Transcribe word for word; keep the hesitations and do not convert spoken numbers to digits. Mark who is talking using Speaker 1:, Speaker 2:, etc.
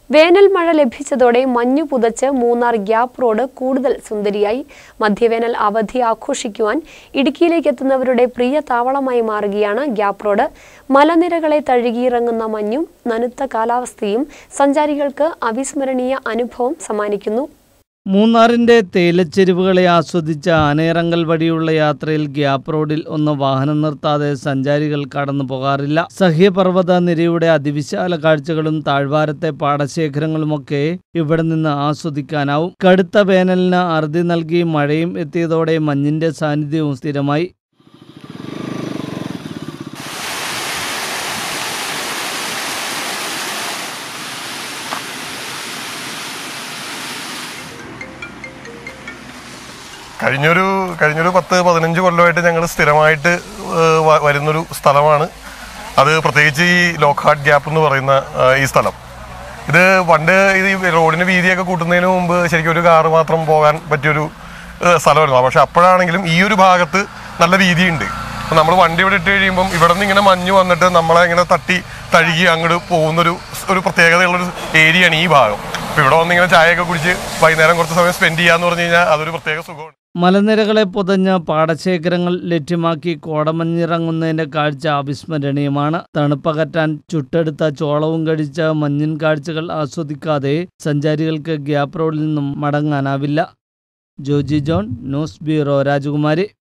Speaker 1: വേനൽ മഴ ലഭിച്ചതോടെ മഞ്ഞു പുതച്ച് മൂന്നാർ ഗ്യാപ്പ് റോഡ് കൂടുതൽ സുന്ദരിയായി. മധ്യവേനൽ അവധി ആഘോഷിക്കുവാൻ ഇടുക്കിയിലേക്ക് എത്തുന്നവരുടെ പ്രിയ താവളമായി മാറുകയാണ് ഗ്യാപ്പ് റോഡ്. മലനിരകളെ തഴുകിയിറങ്ങുന്ന മഞ്ഞും നനുത്ത കാലാവസ്ഥയും സഞ്ചാരികൾക്ക് അവിസ്മരണീയ അനുഭവം സമ്മാനിക്കുന്നു.
Speaker 2: മൂന്നാറിന്റെ തേയിലച്ചെരുവുകളെ ആസ്വദിച്ച ആനയിറങ്ങൽ വഴിയുള്ള യാത്രയിൽ ഗ്യാപ്പ് റോഡിൽ ഒന്ന് വാഹനം നിർത്താതെ സഞ്ചാരികൾ കടന്നു പോകാറില്ല. സഹ്യപർവ്വത നിരയുടെ അതിവിശാല കാഴ്ചകളും താഴ്വാരത്തെ പാടശേഖരങ്ങളുമൊക്കെ ഇവിടെ നിന്ന് ആസ്വദിക്കാനാവും. കടുത്ത വേനലിന് അറുതി നൽകി മഴയും എത്തിയതോടെ മഞ്ഞിന്റെ സാന്നിധ്യവും സ്ഥിരമായി.
Speaker 3: കഴിഞ്ഞൊരു കഴിഞ്ഞൊരു പത്ത് പതിനഞ്ച് കൊല്ലമായിട്ട് ഞങ്ങൾ സ്ഥിരമായിട്ട് വരുന്നൊരു സ്ഥലമാണ് അത്. പ്രത്യേകിച്ച് ഈ ലോക്ക്ഹാർട്ട് ഗ്യാപ്പ് എന്ന് പറയുന്ന ഈ സ്ഥലം, ഇത് പണ്ട് ഈ റോഡിന് വീതിയൊക്കെ കൂട്ടുന്നതിന് മുമ്പ് ശരിക്കും ഒരു കാറ് മാത്രം പോകാൻ പറ്റിയൊരു സ്ഥലമായിരുന്നു. പക്ഷെ അപ്പോഴാണെങ്കിലും ഈ ഒരു ഭാഗത്ത് നല്ല വീതിയുണ്ട്. അപ്പം നമ്മൾ വണ്ടി ഇവിടെ ഇട്ട് കഴിയുമ്പം ഇവിടെ നിന്ന് ഇങ്ങനെ മഞ്ഞ് വന്നിട്ട് നമ്മളെ ഇങ്ങനെ തട്ടി തഴുകി അങ്ങോട്ട് പോകുന്നൊരു ഒരു പ്രത്യേകതയുള്ളൊരു ഏരിയയാണ് ഈ ഭാഗം. അപ്പം ഇവിടെ വന്ന് ഇങ്ങനെ ചായയൊക്കെ കുടിച്ച് വൈകുന്നേരം കുറച്ച് സമയം സ്പെൻഡ് ചെയ്യാന്ന് പറഞ്ഞു കഴിഞ്ഞാൽ അതൊരു പ്രത്യേക സുഖമാണ്.
Speaker 2: മലനിരകളെ പുതഞ്ഞ പാടശേഖരങ്ങൾ ലഭ്യമാക്കി കോടമഞ്ഞിറങ്ങുന്നതിന്റെ കാഴ്ച അവിസ്മരണീയമാണ്. തണുപ്പകറ്റാൻ ചുട്ടെടുത്ത ചോളവും കഴിച്ച മഞ്ഞിൻ കാഴ്ചകൾ ആസ്വദിക്കാതെ സഞ്ചാരികൾക്ക് ഗ്യാപ്പ് റോഡിൽ നിന്നും മടങ്ങാനാവില്ല. ജോജി ജോൺ, ന്യൂസ് ബ്യൂറോ, രാജകുമാരി.